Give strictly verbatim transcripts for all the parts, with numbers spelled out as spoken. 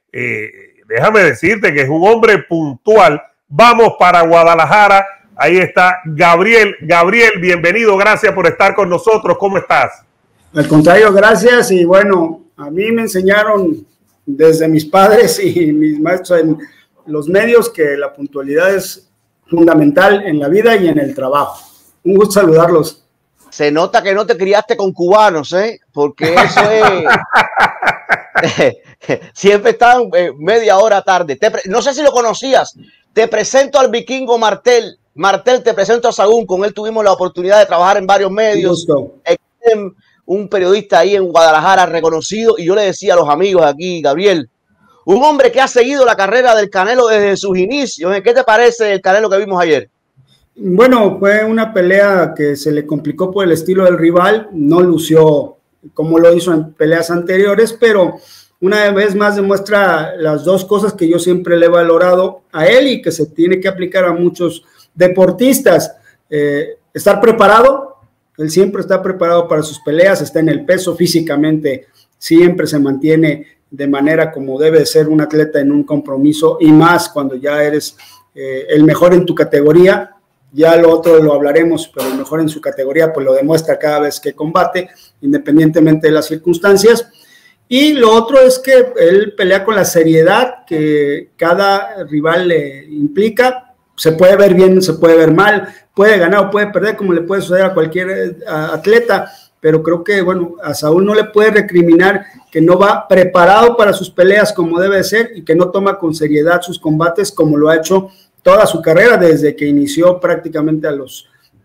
Eh, déjame decirte que es un hombre puntual. Vamos para Guadalajara. Ahí está Gabriel. Gabriel, bienvenido. Gracias por estar con nosotros. ¿Cómo estás? Al contrario, gracias. Y bueno, a mí me enseñaron desde mis padres y mis maestros en los medios que la puntualidad es fundamental en la vida y en el trabajo. Un gusto saludarlos. Se nota que no te criaste con cubanos, ¿eh? Porque eso es... Siempre están eh, media hora tarde. Te no sé si lo conocías. Te presento al vikingo Martel. Martel, te presento a Saúl. Con él tuvimos la oportunidad de trabajar en varios medios. Un periodista ahí en Guadalajara reconocido. Y yo le decía a los amigos aquí, Gabriel, un hombre que ha seguido la carrera del Canelo desde sus inicios. ¿Qué te parece el Canelo que vimos ayer? Bueno, fue una pelea que se le complicó por el estilo del rival. No lució como lo hizo en peleas anteriores, pero una vez más demuestra las dos cosas que yo siempre le he valorado a él y que se tiene que aplicar a muchos deportistas. Eh, estar preparado, él siempre está preparado para sus peleas, está en el peso físicamente, siempre se mantiene de manera como debe ser un atleta en un compromiso, y más cuando ya eres eh, el mejor en tu categoría. Ya lo otro lo hablaremos, pero el mejor en su categoría pues lo demuestra cada vez que combate, independientemente de las circunstancias. Y lo otro es que él pelea con la seriedad que cada rival le implica. Se puede ver bien, se puede ver mal, puede ganar o puede perder, como le puede suceder a cualquier atleta, pero creo que, bueno, a Saúl no le puede recriminar que no va preparado para sus peleas como debe ser y que no toma con seriedad sus combates como lo ha hecho toda su carrera desde que inició prácticamente a los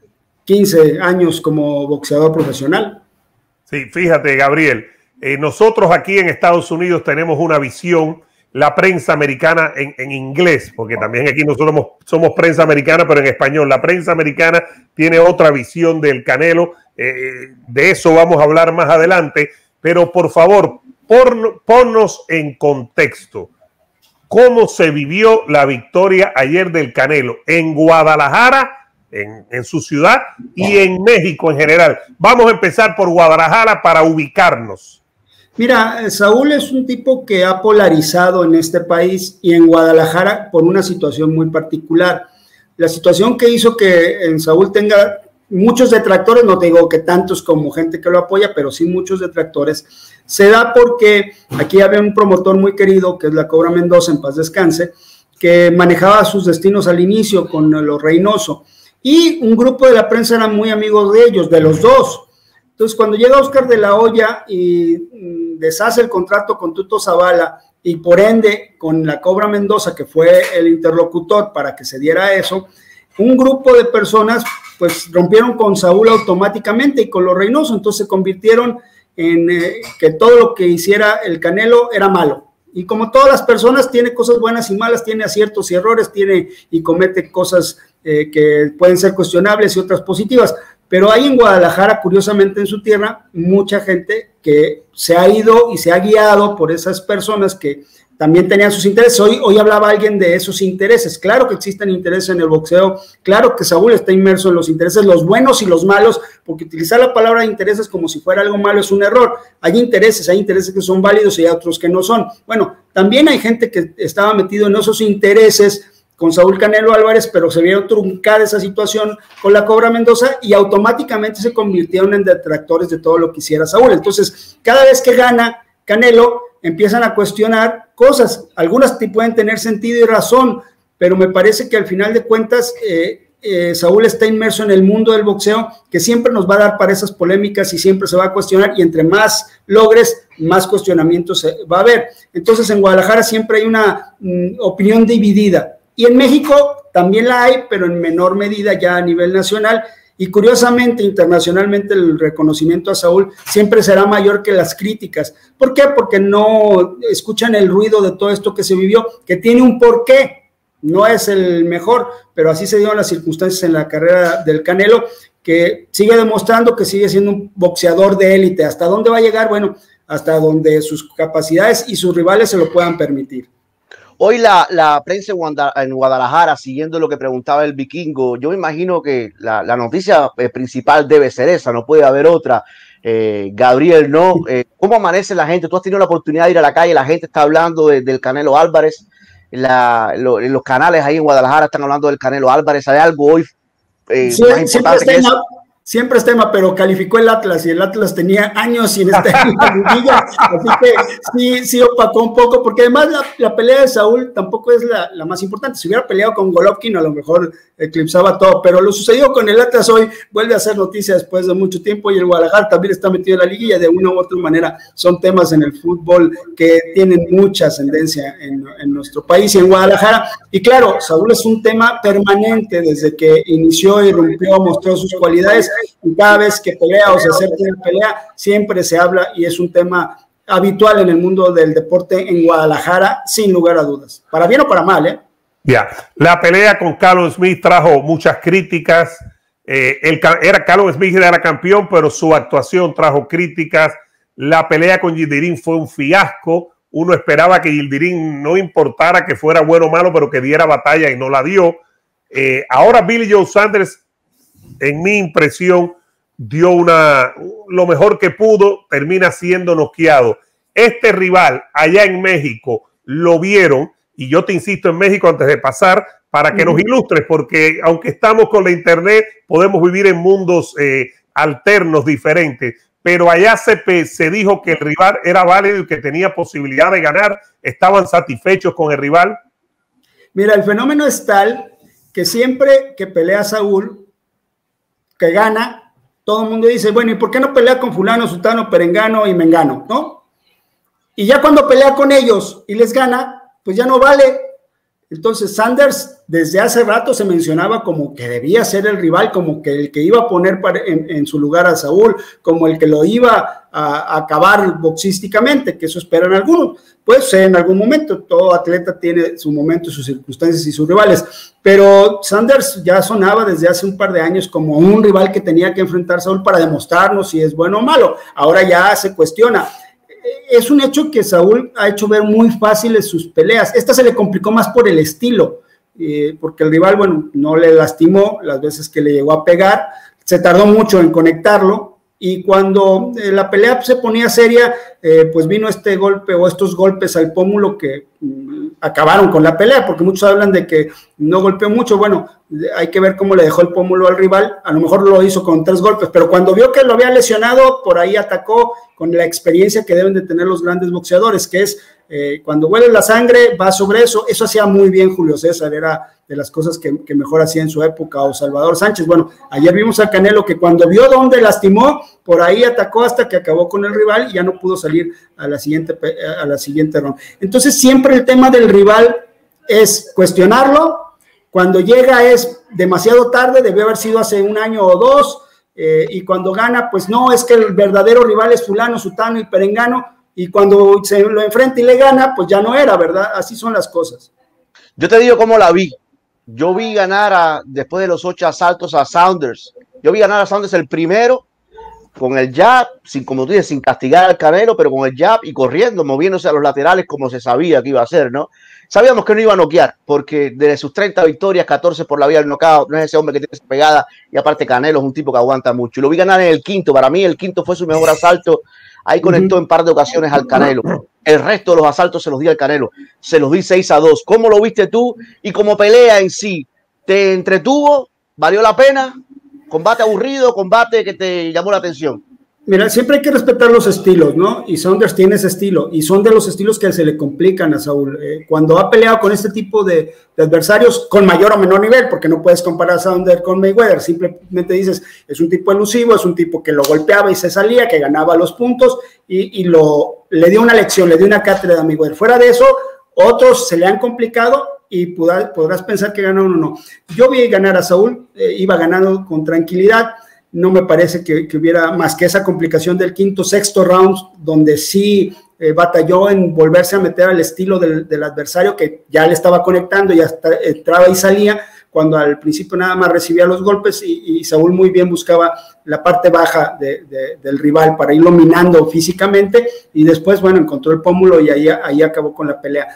quince años como boxeador profesional. Sí, fíjate, Gabriel, eh, nosotros aquí en Estados Unidos tenemos una visión, la prensa americana en, en inglés, porque también aquí nosotros somos, somos prensa americana, pero en español. La prensa americana tiene otra visión del Canelo, eh, de eso vamos a hablar más adelante, pero por favor, por, ponnos en contexto. ¿Cómo se vivió la victoria ayer del Canelo en Guadalajara, en, en su ciudad, y en México en general? Vamos a empezar por Guadalajara para ubicarnos. Mira, Saúl es un tipo que ha polarizado en este país y en Guadalajara por una situación muy particular. La situación que hizo que en Saúl tenga muchos detractores, no te digo que tantos como gente que lo apoya, pero sí muchos detractores, se da porque aquí había un promotor muy querido, que es la Cobra Mendoza, en paz descanse, que manejaba sus destinos al inicio con los Reynoso, y un grupo de la prensa eran muy amigos de ellos, de los dos. Entonces, cuando llega Oscar de la Hoya y mm, deshace el contrato con Tuto Zavala, y por ende con la Cobra Mendoza, que fue el interlocutor para que se diera eso, un grupo de personas pues rompieron con Saúl automáticamente y con los Reynoso, entonces se convirtieron en eh, que todo lo que hiciera el Canelo era malo. Y como todas las personas, tiene cosas buenas y malas, tiene aciertos y errores, tiene y comete cosas eh, que pueden ser cuestionables y otras positivas. Pero hay en Guadalajara, curiosamente en su tierra, mucha gente que se ha ido y se ha guiado por esas personas que también tenían sus intereses. Hoy, hoy hablaba alguien de esos intereses. Claro que existen intereses en el boxeo, claro que Saúl está inmerso en los intereses, los buenos y los malos, porque utilizar la palabra intereses como si fuera algo malo es un error. Hay intereses, hay intereses que son válidos y hay otros que no son. Bueno, también hay gente que estaba metido en esos intereses con Saúl Canelo Álvarez, pero se vieron truncar esa situación con la Cobra Mendoza y automáticamente se convirtieron en detractores de todo lo que hiciera Saúl. Entonces, cada vez que gana Canelo, empiezan a cuestionar cosas, algunas pueden tener sentido y razón, pero me parece que al final de cuentas eh, eh, Saúl está inmerso en el mundo del boxeo, que siempre nos va a dar para esas polémicas y siempre se va a cuestionar, y entre más logres, más cuestionamientos va a haber. Entonces en Guadalajara siempre hay una mm, opinión dividida, y en México también la hay, pero en menor medida ya a nivel nacional. Y curiosamente, internacionalmente, el reconocimiento a Saúl siempre será mayor que las críticas. ¿Por qué? Porque no escuchan el ruido de todo esto que se vivió, que tiene un porqué. No es el mejor, pero así se dieron las circunstancias en la carrera del Canelo, que sigue demostrando que sigue siendo un boxeador de élite. ¿Hasta dónde va a llegar? Bueno, hasta donde sus capacidades y sus rivales se lo puedan permitir. Hoy la, la prensa en Guadalajara, siguiendo lo que preguntaba el vikingo, yo me imagino que la, la noticia principal debe ser esa, no puede haber otra. Eh, Gabriel, ¿no? Eh, ¿Cómo amanece la gente? Tú has tenido la oportunidad de ir a la calle, la gente está hablando de, del Canelo Álvarez, la, lo, los canales ahí en Guadalajara están hablando del Canelo Álvarez. ¿Hay algo hoy eh, sí, más importante que eso? Siempre es tema, pero calificó el Atlas y el Atlas tenía años sin estar en la liguilla, así que sí, sí opacó un poco, porque además la, la pelea de Saúl tampoco es la, la más importante. Si hubiera peleado con Golovkin, a lo mejor eclipsaba todo, pero lo sucedido con el Atlas hoy vuelve a ser noticia después de mucho tiempo, y el Guadalajara también está metido en la liguilla de una u otra manera. Son temas en el fútbol que tienen mucha ascendencia en, en nuestro país y en Guadalajara, y claro, Saúl es un tema permanente desde que inició y rompió, mostró sus cualidades. Y cada vez que pelea o se acerca una pelea, siempre se habla y es un tema habitual en el mundo del deporte en Guadalajara, sin lugar a dudas. Para bien o para mal, ¿eh? Ya, yeah. La pelea con Callum Smith trajo muchas críticas. Eh, el, era Callum Smith era campeón, pero su actuación trajo críticas. La pelea con Yildirim fue un fiasco. Uno esperaba que Yildirim no importara que fuera bueno o malo, pero que diera batalla y no la dio. Eh, ahora Billy Joe Saunders, en mi impresión, dio una, lo mejor que pudo, termina siendo noqueado. Este rival allá en México lo vieron, y yo te insisto en México antes de pasar, para que uh-huh. nos ilustres, porque aunque estamos con la internet, podemos vivir en mundos eh, alternos diferentes, pero allá se, se dijo que el rival era válido y que tenía posibilidad de ganar. ¿Estaban satisfechos con el rival? Mira, el fenómeno es tal que siempre que pelea Saúl, que gana, todo el mundo dice, bueno, ¿y por qué no pelea con fulano, sutano, perengano y mengano? ¿No? Y ya cuando pelea con ellos y les gana, pues ya no vale. Entonces Saunders desde hace rato se mencionaba como que debía ser el rival, como que el que iba a poner en, en su lugar a Saúl, como el que lo iba a, a acabar boxísticamente, que eso esperan algunos. Puede ser en algún momento, todo atleta tiene su momento, sus circunstancias y sus rivales, pero Saunders ya sonaba desde hace un par de años como un rival que tenía que enfrentar a Saúl para demostrarnos si es bueno o malo. Ahora ya se cuestiona. Es un hecho que Saúl ha hecho ver muy fáciles sus peleas. Esta se le complicó más por el estilo, eh, porque el rival, bueno, no le lastimó las veces que le llegó a pegar, se tardó mucho en conectarlo, y cuando eh, la pelea se ponía seria, eh, pues vino este golpe o estos golpes al pómulo que mm, acabaron con la pelea, porque muchos hablan de que no golpeó mucho. Bueno, hay que ver cómo le dejó el pómulo al rival, a lo mejor lo hizo con tres golpes, pero cuando vio que lo había lesionado, por ahí atacó con la experiencia que deben de tener los grandes boxeadores, que es eh, cuando huele la sangre, va sobre eso. Eso hacía muy bien Julio César, era de las cosas que, que mejor hacía en su época, o Salvador Sánchez. Bueno, ayer vimos a Canelo que cuando vio dónde lastimó, por ahí atacó hasta que acabó con el rival y ya no pudo salir a la siguiente, a la siguiente ronda. Entonces siempre el tema del rival es cuestionarlo. Cuando llega es demasiado tarde, debió haber sido hace un año o dos, eh, y cuando gana, pues no, es que el verdadero rival es fulano, sutano y perengano, y cuando se lo enfrenta y le gana, pues ya no era, ¿verdad? Así son las cosas. Yo te digo cómo la vi. Yo vi ganar a, después de los ocho asaltos a Saunders. Yo vi ganar a Saunders el primero con el jab, sin, como tú dices, sin castigar al Canelo, pero con el jab y corriendo, moviéndose a los laterales como se sabía que iba a hacer, ¿no? Sabíamos que no iba a noquear, porque de sus treinta victorias, catorce por la vía del knockout, no es ese hombre que tiene esa pegada, y aparte Canelo es un tipo que aguanta mucho. Y lo vi ganar en el quinto. Para mí el quinto fue su mejor asalto. Ahí conectó en par de ocasiones al Canelo. El resto de los asaltos se los di al Canelo. Se los di seis a dos. ¿Cómo lo viste tú? Y como pelea en sí, ¿te entretuvo? ¿Valió la pena? ¿Combate aburrido? ¿Combate que te llamó la atención? Mira, siempre hay que respetar los estilos, ¿no? Y Saunders tiene ese estilo, y son de los estilos que se le complican a Saúl. Eh, cuando ha peleado con este tipo de, de adversarios, con mayor o menor nivel, porque no puedes comparar a Saunders con Mayweather, simplemente dices, es un tipo elusivo, es un tipo que lo golpeaba y se salía, que ganaba los puntos, y, y lo, le dio una lección, le dio una cátedra a Mayweather. Fuera de eso, otros se le han complicado, y podrás, podrás pensar que ganó uno o no. Yo vi ganar a Saúl, eh, iba ganando con tranquilidad. No me parece que, que hubiera más que esa complicación del quinto, sexto round, donde sí eh, batalló en volverse a meter al estilo del, del adversario, que ya le estaba conectando, ya está, entraba y salía, cuando al principio nada más recibía los golpes, y, y Saúl muy bien buscaba la parte baja de, de, del rival para irlo minando físicamente, y después, bueno, encontró el pómulo y ahí, ahí acabó con la pelea.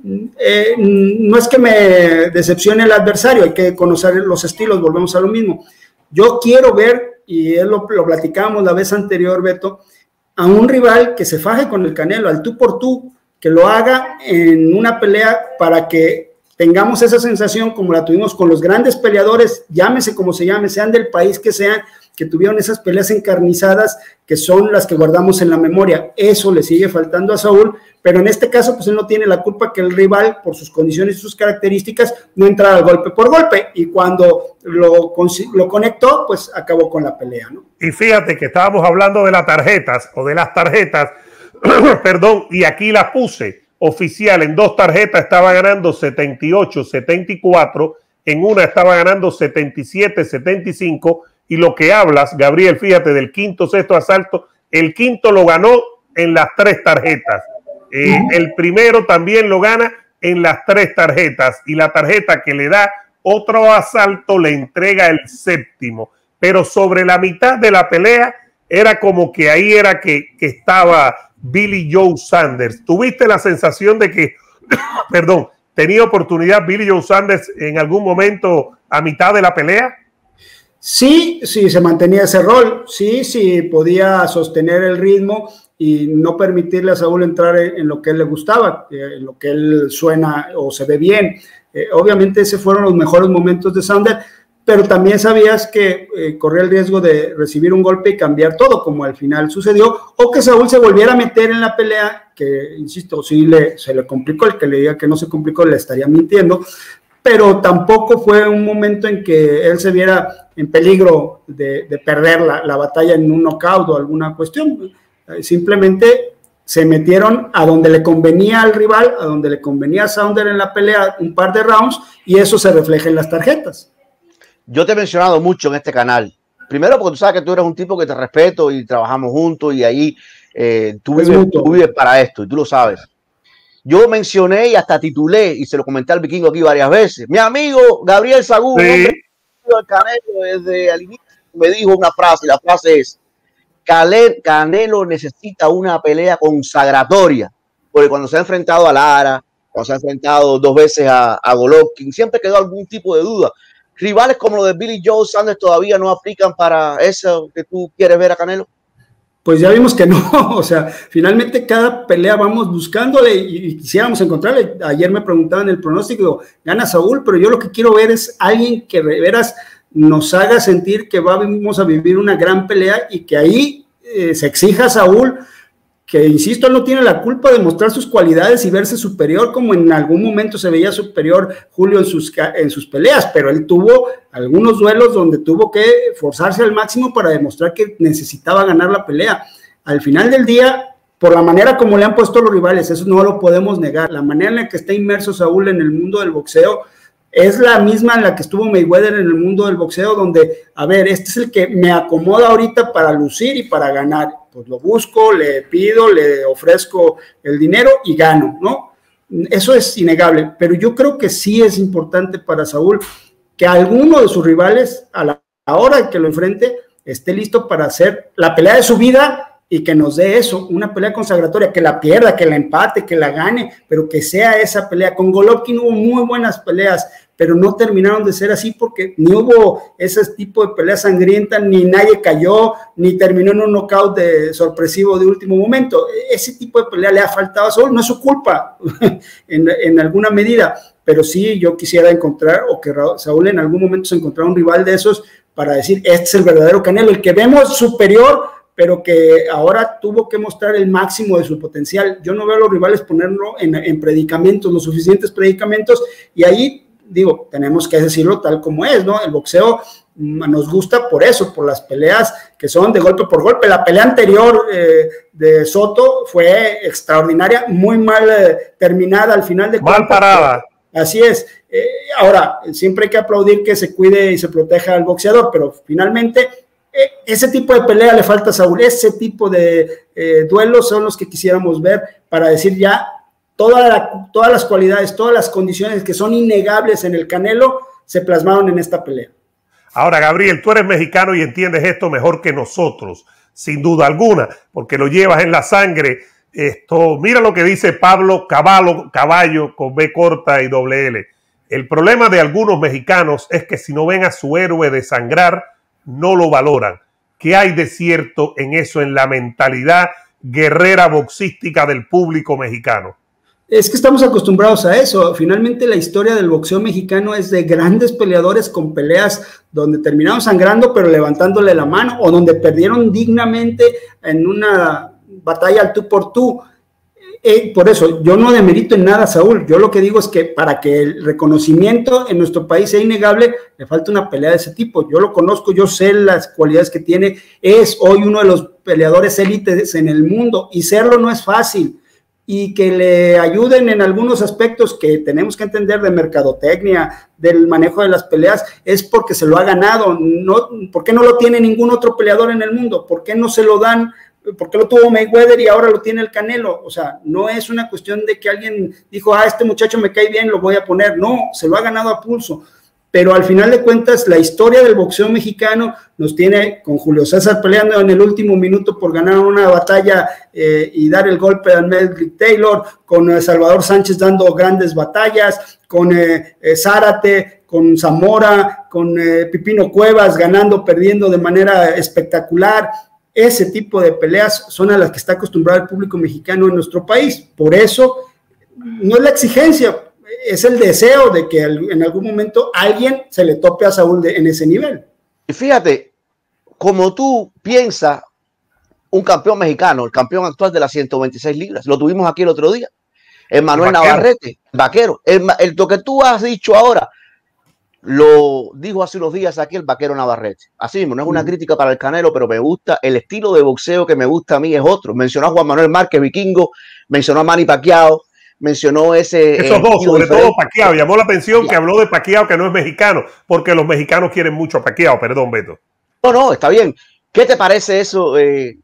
Eh, no es que me decepcione el adversario, hay que conocer los estilos, volvemos a lo mismo. Yo quiero ver y él lo, lo platicábamos la vez anterior, Beto, a un rival que se faje con el Canelo, al tú por tú, que lo haga en una pelea para que tengamos esa sensación como la tuvimos con los grandes peleadores, llámese como se llame, sean del país que sean, que tuvieron esas peleas encarnizadas, que son las que guardamos en la memoria. Eso le sigue faltando a Saúl, pero en este caso, pues él no tiene la culpa que el rival, por sus condiciones y sus características, no entrara golpe por golpe, y cuando lo, lo conectó, pues acabó con la pelea, ¿no? Y fíjate que estábamos hablando de las tarjetas, o de las tarjetas, perdón, y aquí la puse oficial, en dos tarjetas estaba ganando setenta y ocho, setenta y cuatro, en una estaba ganando setenta y siete, setenta y cinco, y lo que hablas, Gabriel, fíjate, del quinto, sexto asalto, el quinto lo ganó en las tres tarjetas. Eh, el primero también lo gana en las tres tarjetas, y la tarjeta que le da otro asalto le entrega el séptimo. Pero sobre la mitad de la pelea era como que ahí era que, que estaba Billy Joe Saunders. ¿Tuviste la sensación de que, perdón, tenía oportunidad Billy Joe Saunders en algún momento a mitad de la pelea? Sí, sí, se mantenía ese rol, sí, sí, podía sostener el ritmo y no permitirle a Saúl entrar en, en lo que él le gustaba, en lo que él suena o se ve bien. Eh, obviamente esos fueron los mejores momentos de Saunders, pero también sabías que eh, corría el riesgo de recibir un golpe y cambiar todo, como al final sucedió, o que Saúl se volviera a meter en la pelea, que, insisto, sí le, se le complicó, el que le diga que no se complicó le estaría mintiendo, pero tampoco fue un momento en que él se viera en peligro de, de perder la, la batalla en un knockout o alguna cuestión. Simplemente se metieron a donde le convenía al rival, a donde le convenía a Saunders en la pelea, un par de rounds, y eso se refleja en las tarjetas. Yo te he mencionado mucho en este canal. Primero porque tú sabes que tú eres un tipo que te respeto y trabajamos juntos y ahí eh, tú, vives, tú vives para esto y tú lo sabes. Yo mencioné y hasta titulé, y se lo comenté al Vikingo aquí varias veces, mi amigo Gabriel Sagún, sí, hombre del Canelo, desde el inicio me dijo una frase, la frase es: Canelo necesita una pelea consagratoria, porque cuando se ha enfrentado a Lara, cuando se ha enfrentado dos veces a, a Golovkin, siempre quedó algún tipo de duda. Rivales como los de Billy Joe Saunders todavía no aplican para eso que tú quieres ver a Canelo. Pues ya vimos que no, o sea, finalmente cada pelea vamos buscándole y, y quisiéramos encontrarle. Ayer me preguntaban el pronóstico, gana Saúl, pero yo lo que quiero ver es alguien que de veras nos haga sentir que vamos a vivir una gran pelea y que ahí eh, se exija a Saúl, que insisto, él no tiene la culpa de mostrar sus cualidades y verse superior, como en algún momento se veía superior Julio en sus, en sus peleas, pero él tuvo algunos duelos donde tuvo que forzarse al máximo para demostrar que necesitaba ganar la pelea. Al final del día, por la manera como le han puesto los rivales, eso no lo podemos negar, la manera en la que está inmerso Saúl en el mundo del boxeo es la misma en la que estuvo Mayweather en el mundo del boxeo, donde, a ver, este es el que me acomoda ahorita para lucir y para ganar. Pues lo busco, le pido, le ofrezco el dinero y gano, ¿no? Eso es innegable, pero yo creo que sí es importante para Saúl que alguno de sus rivales, a la hora que lo enfrente, esté listo para hacer la pelea de su vida y que nos dé eso, una pelea consagratoria, que la pierda, que la empate, que la gane, pero que sea esa pelea. Con Golovkin hubo muy buenas peleas, pero no terminaron de ser así porque ni hubo ese tipo de peleas sangrientas, ni nadie cayó, ni terminó en un knockout de, sorpresivo de último momento. Ese tipo de pelea le ha faltado a Saúl, no es su culpa en, en alguna medida, pero sí yo quisiera encontrar, o que Saúl en algún momento se encontrara un rival de esos para decir, este es el verdadero Canelo, el que vemos superior, pero que ahora tuvo que mostrar el máximo de su potencial. Yo no veo a los rivales ponerlo en, en predicamentos, los suficientes predicamentos, y ahí, digo, tenemos que decirlo tal como es, ¿no? El boxeo nos gusta por eso, por las peleas que son de golpe por golpe. La pelea anterior eh, de Soto fue extraordinaria, muy mal eh, terminada al final de mal cuentas, parada. Así es. Eh, ahora, siempre hay que aplaudir que se cuide y se proteja al boxeador, pero finalmente ese tipo de pelea le falta a Saúl, ese tipo de eh, duelos son los que quisiéramos ver para decir ya toda la, todas las cualidades, todas las condiciones que son innegables en el Canelo se plasmaron en esta pelea. Ahora, Gabriel, tú eres mexicano y entiendes esto mejor que nosotros, sin duda alguna, porque lo llevas en la sangre. Esto, mira lo que dice Pablo Caballo, Caballo con B corta y doble L. El problema de algunos mexicanos es que si no ven a su héroe desangrar, no lo valoran. ¿Qué hay de cierto en eso, en la mentalidad guerrera boxística del público mexicano? Es que estamos acostumbrados a eso. Finalmente la historia del boxeo mexicano es de grandes peleadores con peleas donde terminaron sangrando pero levantándole la mano, o donde perdieron dignamente en una batalla al tú por tú. Eh, por eso yo no demerito en nada a Saúl. Yo lo que digo es que para que el reconocimiento en nuestro país sea innegable, le falta una pelea de ese tipo. Yo lo conozco, yo sé las cualidades que tiene. Es hoy uno de los peleadores élites en el mundo, y serlo no es fácil. Y que le ayuden en algunos aspectos que tenemos que entender de mercadotecnia, del manejo de las peleas, es porque se lo ha ganado. No, ¿por qué no lo tiene ningún otro peleador en el mundo? ¿Por qué no se lo dan? ¿Por qué lo tuvo Mayweather y ahora lo tiene el Canelo? O sea, no es una cuestión de que alguien dijo, ah, este muchacho me cae bien, lo voy a poner. No, se lo ha ganado a pulso. Pero al final de cuentas, la historia del boxeo mexicano nos tiene con Julio César peleando en el último minuto por ganar una batalla eh, y dar el golpe a Melvin Taylor, con eh, Salvador Sánchez dando grandes batallas, con eh, eh, Zárate, con Zamora, con eh, Pipino Cuevas ganando, perdiendo de manera espectacular. Ese tipo de peleas son a las que está acostumbrado el público mexicano en nuestro país. Por eso, no es la exigencia, es el deseo de que en algún momento alguien se le tope a Saúl de, en ese nivel. Y fíjate, como tú piensas, un campeón mexicano, el campeón actual de las ciento veintiséis libras, lo tuvimos aquí el otro día, Emmanuel Navarrete, vaquero. El, el, lo que tú has dicho ahora, lo dijo hace unos días aquí el vaquero Navarrete. Así mismo, no es una mm. crítica para el Canelo, pero me gusta, el estilo de boxeo que me gusta a mí es otro. Mencionó a Juan Manuel Márquez, vikingo, mencionó a Manny Pacquiao, mencionó ese... Esos eh, dos, sobre diferente. todo Pacquiao, llamó la atención que habló de Pacquiao, que no es mexicano, porque los mexicanos quieren mucho a Pacquiao, perdón, Beto. No, no, está bien. ¿Qué te parece eso? Eh,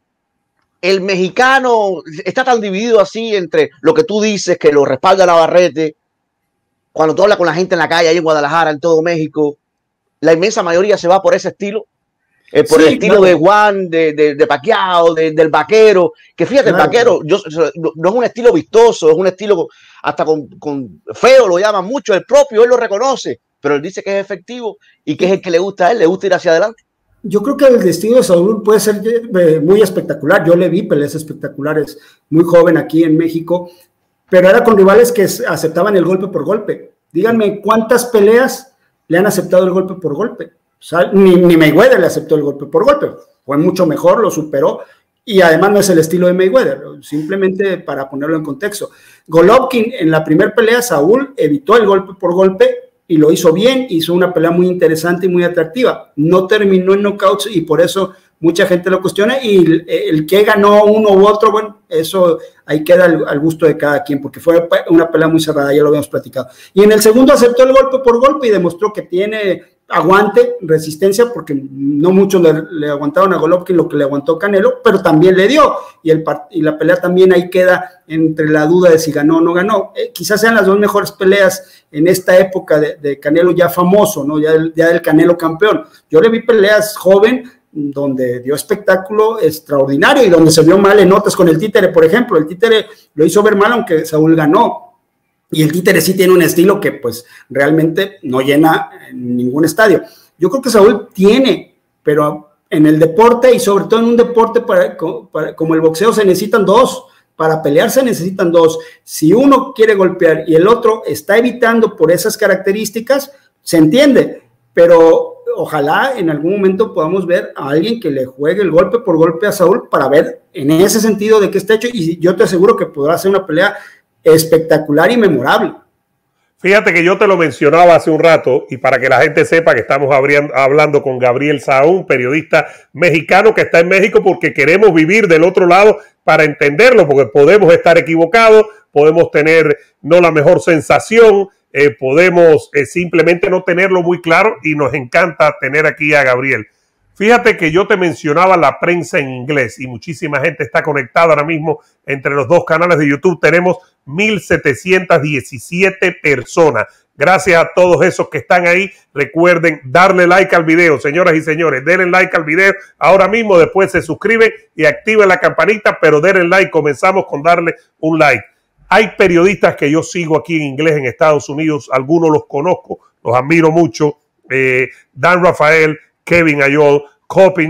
el mexicano está tan dividido así entre lo que tú dices, que lo respalda Navarrete, cuando tú hablas con la gente en la calle, ahí en Guadalajara, en todo México, la inmensa mayoría se va por ese estilo. Eh, por sí, el estilo claro. de Juan, de, de, de Pacquiao, de, del vaquero, que fíjate, claro. el vaquero yo, no es un estilo vistoso, es un estilo hasta con, con feo, lo llaman mucho, el propio, él lo reconoce, pero él dice que es efectivo y que es el que le gusta a él, le gusta ir hacia adelante. Yo creo que el destino de Saúl puede ser muy espectacular, yo le vi peleas espectaculares, muy joven aquí en México, pero era con rivales que aceptaban el golpe por golpe. Díganme, ¿cuántas peleas le han aceptado el golpe por golpe? O sea, ni, ni Mayweather le aceptó el golpe por golpe, fue mucho mejor, lo superó, y además no es el estilo de Mayweather, simplemente para ponerlo en contexto. Golovkin, en la primera pelea, Saúl evitó el golpe por golpe y lo hizo bien, hizo una pelea muy interesante y muy atractiva. No terminó en knockouts y por eso mucha gente lo cuestiona, y el, el que ganó uno u otro, bueno, eso ahí queda al, al gusto de cada quien, porque fue una pelea muy cerrada, ya lo habíamos platicado. Y en el segundo aceptó el golpe por golpe y demostró que tiene aguante, resistencia, porque no muchos le, le aguantaron a Golovkin lo que le aguantó Canelo, pero también le dio, y, el, y la pelea también ahí queda entre la duda de si ganó o no ganó. Eh, quizás sean las dos mejores peleas en esta época de, de Canelo ya famoso, ¿no? Ya del, ya del Canelo campeón. Yo le vi peleas joven, donde dio espectáculo extraordinario y donde se vio mal en notas con el Títere, por ejemplo. El Títere lo hizo ver mal, aunque Saúl ganó. Y el Títere sí tiene un estilo que pues realmente no llena ningún estadio. Yo creo que Saúl tiene, pero en el deporte y sobre todo en un deporte para, para, como el boxeo se necesitan dos, para pelear se necesitan dos. Si uno quiere golpear y el otro está evitando por esas características, se entiende, pero ojalá en algún momento podamos ver a alguien que le juegue el golpe por golpe a Saúl para ver en ese sentido de qué está hecho, y yo te aseguro que podrá ser una pelea espectacular y memorable. Fíjate que yo te lo mencionaba hace un rato, y para que la gente sepa que estamos hablando con Gabriel Sahún, periodista mexicano que está en México, porque queremos vivir del otro lado para entenderlo, porque podemos estar equivocados, podemos tener no la mejor sensación, eh, podemos eh, simplemente no tenerlo muy claro, y nos encanta tener aquí a Gabriel. Fíjate que yo te mencionaba la prensa en inglés, y muchísima gente está conectada ahora mismo entre los dos canales de YouTube. Tenemos mil setecientas diecisiete personas. Gracias a todos esos que están ahí. Recuerden darle like al video, señoras y señores. Denle like al video ahora mismo, después se suscriben y activen la campanita, pero denle like. Comenzamos con darle un like. Hay periodistas que yo sigo aquí en inglés en Estados Unidos, algunos los conozco, los admiro mucho. Eh, Dan Rafael, Kevin Ayol, Coppinger,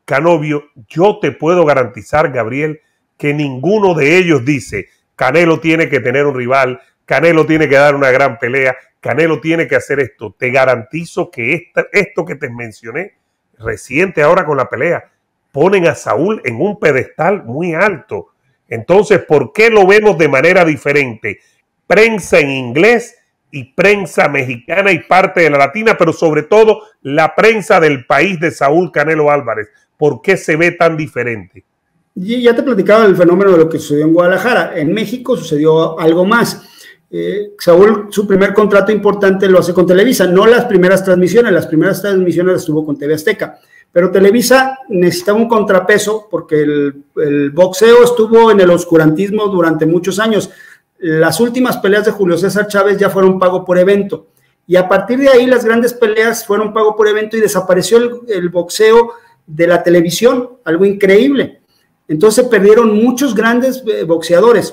Canovio, yo te puedo garantizar, Gabriel, que ninguno de ellos dice Canelo tiene que tener un rival, Canelo tiene que dar una gran pelea, Canelo tiene que hacer esto. Te garantizo que esta, esto que te mencioné reciente ahora con la pelea, ponen a Saúl en un pedestal muy alto. Entonces, ¿por qué lo vemos de manera diferente? Prensa en inglés y prensa mexicana y parte de la latina, pero sobre todo la prensa del país de Saúl Canelo Álvarez. ¿Por qué se ve tan diferente? Y ya te platicaba el fenómeno de lo que sucedió en Guadalajara. En México sucedió algo más. Eh, Saúl, su primer contrato importante lo hace con Televisa, no las primeras transmisiones, las primeras transmisiones las tuvo con T V Azteca, pero Televisa necesitaba un contrapeso porque el, el boxeo estuvo en el oscurantismo durante muchos años. Las últimas peleas de Julio César Chávez ya fueron pago por evento, y a partir de ahí las grandes peleas fueron pago por evento y desapareció el, el boxeo de la televisión, algo increíble. Entonces perdieron muchos grandes boxeadores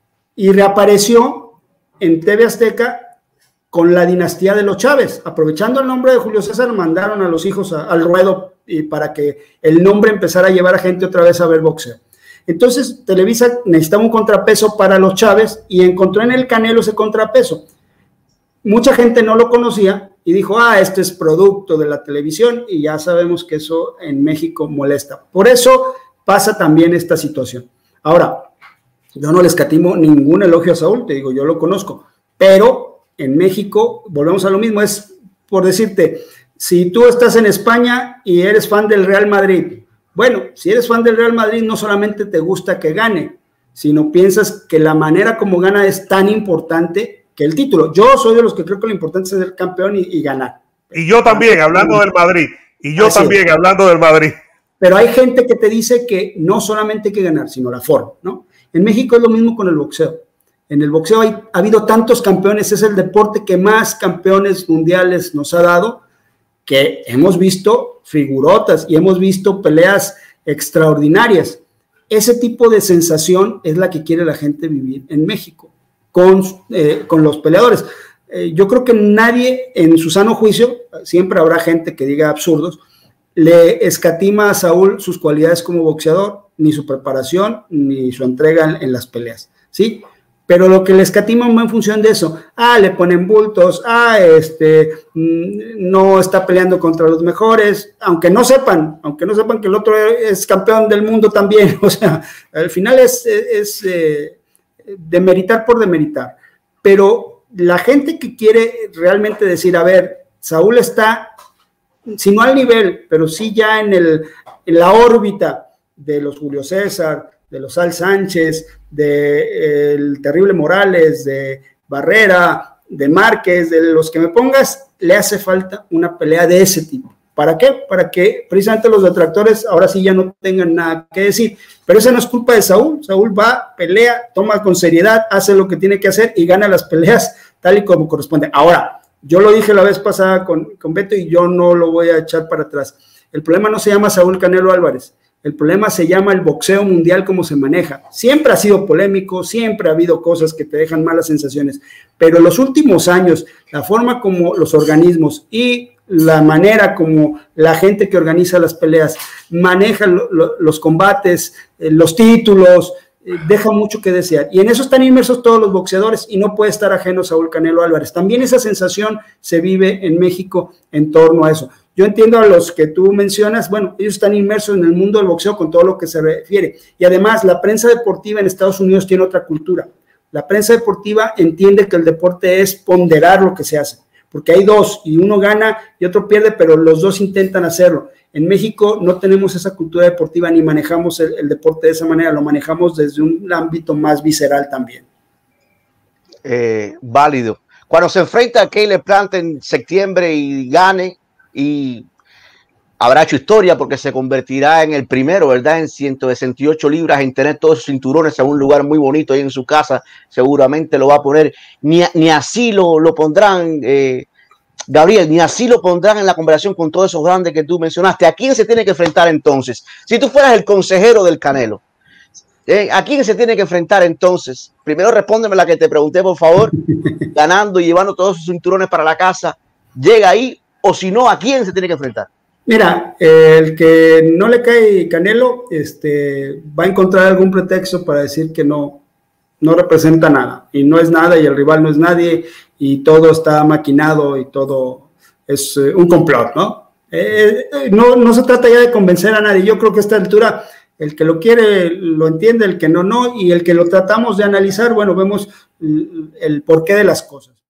y reapareció en T V Azteca con la dinastía de los Chávez. Aprovechando el nombre de Julio César, mandaron a los hijos a, al ruedo y para que el nombre empezara a llevar a gente otra vez a ver boxeo. Entonces Televisa necesitaba un contrapeso para los Chávez y encontró en el Canelo ese contrapeso. Mucha gente no lo conocía y dijo, ah, este es producto de la televisión, y ya sabemos que eso en México molesta. Por eso pasa también esta situación. Ahora, yo no le escatimo ningún elogio a Saúl, te digo, yo lo conozco, pero en México, volvemos a lo mismo, es por decirte, si tú estás en España y eres fan del Real Madrid, bueno, si eres fan del Real Madrid, no solamente te gusta que gane, sino piensas que la manera como gana es tan importante que el título. Yo soy de los que creo que lo importante es ser campeón y, y ganar. Y yo también, hablando del Madrid, y yo Así también, es. hablando del Madrid. Pero hay gente que te dice que no solamente hay que ganar, sino la forma, ¿no? En México es lo mismo con el boxeo. En el boxeo hay, ha habido tantos campeones, es el deporte que más campeones mundiales nos ha dado, que hemos visto figurotas y hemos visto peleas extraordinarias. Ese tipo de sensación es la que quiere la gente vivir en México, con, eh, con los peleadores. Eh, yo creo que nadie en su sano juicio, siempre habrá gente que diga absurdos, le escatima a Saúl sus cualidades como boxeador, ni su preparación, ni su entrega en, en las peleas, ¿sí? Pero lo que le escatima va en función de eso. Ah, le ponen bultos, ah, este, no está peleando contra los mejores, aunque no sepan, aunque no sepan que el otro es campeón del mundo también. O sea, al final es, es, es eh, demeritar por demeritar. Pero la gente que quiere realmente decir, a ver, Saúl está, si no al nivel, pero sí ya en, el, en la órbita de los Julio César, de los Al Sánchez, de el terrible Morales, de Barrera, de Márquez, de los que me pongas, le hace falta una pelea de ese tipo. ¿Para qué? Para que precisamente los detractores ahora sí ya no tengan nada que decir. Pero esa no es culpa de Saúl. Saúl va, pelea, toma con seriedad, hace lo que tiene que hacer y gana las peleas tal y como corresponde. Ahora, yo lo dije la vez pasada con, con Beto y yo no lo voy a echar para atrás. El problema no se llama Saúl Canelo Álvarez. El problema se llama el boxeo mundial, cómo se maneja. Siempre ha sido polémico, siempre ha habido cosas que te dejan malas sensaciones, pero en los últimos años, la forma como los organismos y la manera como la gente que organiza las peleas maneja lo, lo, los combates, eh, los títulos, eh, deja mucho que desear. Y en eso están inmersos todos los boxeadores y no puede estar ajeno Saúl Canelo Álvarez. También esa sensación se vive en México en torno a eso. Yo entiendo a los que tú mencionas, bueno, ellos están inmersos en el mundo del boxeo con todo lo que se refiere. Y además, la prensa deportiva en Estados Unidos tiene otra cultura. La prensa deportiva entiende que el deporte es ponderar lo que se hace, porque hay dos, y uno gana y otro pierde, pero los dos intentan hacerlo. En México no tenemos esa cultura deportiva ni manejamos el, el deporte de esa manera, lo manejamos desde un ámbito más visceral también. Eh, válido. Cuando se enfrenta a Caleb Plant en septiembre y gane, y habrá hecho historia porque se convertirá en el primero, ¿verdad? En ciento sesenta y ocho libras, en tener todos sus cinturones en un lugar muy bonito ahí en su casa. Seguramente lo va a poner, ni, ni así lo, lo pondrán, eh, Gabriel, ni así lo pondrán en la conversación con todos esos grandes que tú mencionaste. ¿A quién se tiene que enfrentar entonces? Si tú fueras el consejero del Canelo, eh, ¿a quién se tiene que enfrentar entonces? Primero respóndeme la que te pregunté, por favor. Ganando y llevando todos sus cinturones para la casa, ¿llega ahí? O si no, ¿a quién se tiene que enfrentar? Mira, eh, el que no le cae Canelo este, va a encontrar algún pretexto para decir que no, no representa nada, y no es nada, y el rival no es nadie, y todo está maquinado, y todo es eh, un complot, ¿no? Eh, eh, no, no se trata ya de convencer a nadie. Yo creo que a esta altura el que lo quiere lo entiende, el que no, no, y el que lo tratamos de analizar, bueno, vemos el, el porqué de las cosas.